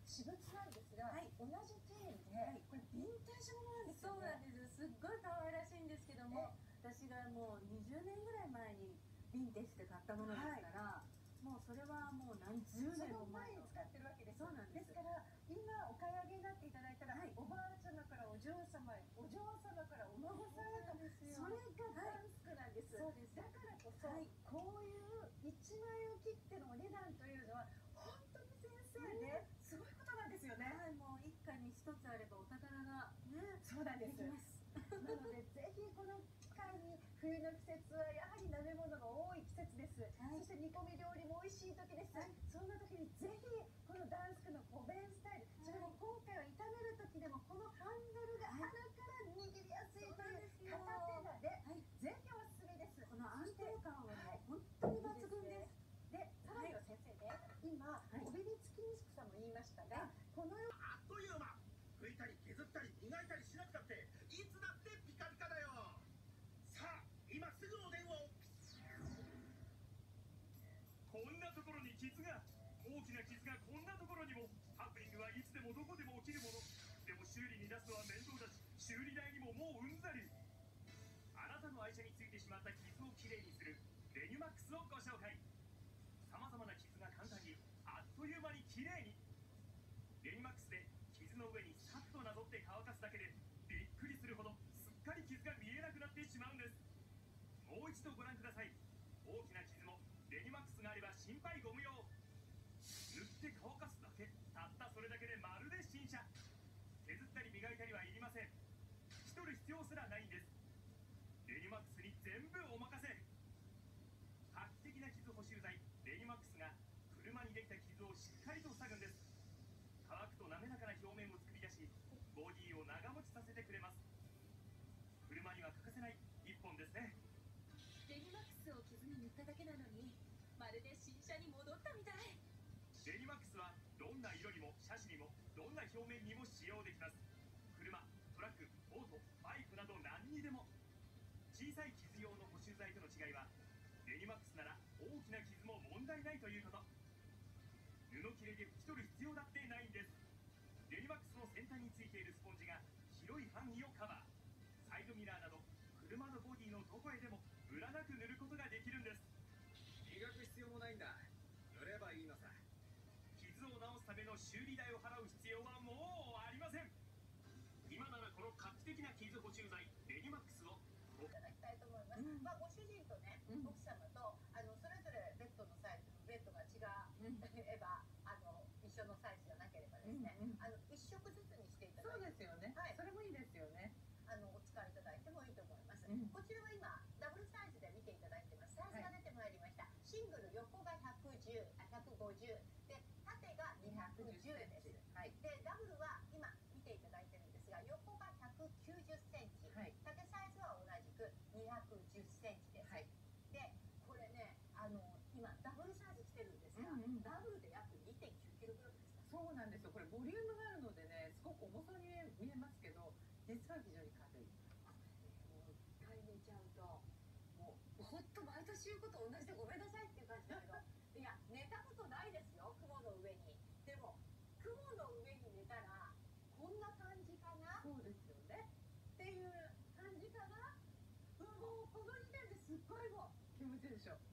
私物なんですが、 はい、 同じテールで、これヴィンテージものなんですよね。 そうなんです。すっごい可愛らしいんですけども、私がもう20年ぐらい前にヴィンテージで買ったものですから、もうそれはもう何十年も前に使ってるわけです。 そうなんです。 ですから今お買い上げになっていただいたら、 はい、 おばあちゃまからお嬢様へ、お嬢様からお孫さんへと、それがダンスクなんです。 そうです。 だからこそ、こういう1万円を切ってのお値段というのは本当に先生ね、すごいことなんですよね。 はい、もう一家に一つあればお宝がね、 そうなんです。 できます。 なのでぜひこの機会に、冬の季節はやはり鍋物が多い季節です。そして煮込み料理も美味しい時です。そんな時にぜひこのダンスクの5弁スタイル、それも今回は炒める時でもこのハンドルがあるから握りやすいという片手間で、ぜひおすすめです。 この安定感は本当に抜群です。 で、さらには先生ね、今こびりつきにくさも言いましたが、このようあっという間、拭いたり削ったり磨いたりしなくたっていつだってピカピカだよ。さあ今すぐお電話を。こんなところに傷が、大きな傷がこんなところにも。ハプニングはいつでもどこでも起きるものでも、修理に出すのは面倒だし、修理代にももううんざり。あなたの愛車についてしまった傷をきれいにするレニュマックスをご紹介。さまざまな傷が簡単にあっという間にきれいに。レニュマックスで傷の上にさっとなぞって乾かすだけで、びっくりするほどすっかり傷が見えなくなってしまうんです。もう一度ご覧ください。大きな傷もレニュマックスがあれば心配ご無用。塗って乾かすだけ、たったそれだけでまるで新車。削ったり磨いたりはいりません。引き取る必要すらないんです。レニュマックスに全部お任せ。画期的な傷補修剤レニュマックスが車にできた傷をしっかりと塞ぐんです。乾くと滑らかな表面を作り出し、ボディを長持ちさせてくれます。車には欠かせない一本ですね。 レニュマックスを傷に塗っただけなのに、まるで新車に戻ったみたい。 レニュマックスはどんな色にも車種にもどんな表面にも使用できます。車、トラック、オート、バイクなど何にでも。小さい傷用の補修剤との違いは、レニュマックスなら大きな傷も問題ないということ。布切れで拭き取る必要だってないんです。レニュマックスの先端についているスポンジが広い範囲をカバー。サイドミラーなど車のボディのどこへでもムラなく塗ることができるんです。 磨く必要もないんだ。塗ればいいのさ。 傷を治すための修理代を払う必要はもうありません。今ならこの画期的な傷補修剤レニュマックスをいただきたいと思います。まあご主人とね、奥様とそれぞれベッドのサイズ、ベッドが違えば一緒のサイズじゃなければですね、一色ずつにしていただいて、 そうですよね。それもいいですよね。 お使いいただいてもいいと思います。こちらは今ダブルサイズで見ていただいてます。サイズが出てまいりました。シングル横が150、150で縦が210です。でダブルは今見ていただいてるんですが、横が190センチ、縦サイズは同じく210センチです。でこれね、今ダブルサイズ来てるんですが、ダブルで約 2.9 キログラムですか。 そうなんですよ。これボリュームがあるのでね、すごく重そうに見えますけど、実は非常に軽い。 一回寝ちゃうと、もうほんと毎年言うこと同じでごめんなさいっていう感じだけどいや、寝たことないですよ、雲の上に。でも雲の上に寝たらこんな感じかな。 そうですよね。 っていう感じかな。もうこの時点ですっごいもう気持ちいいでしょ。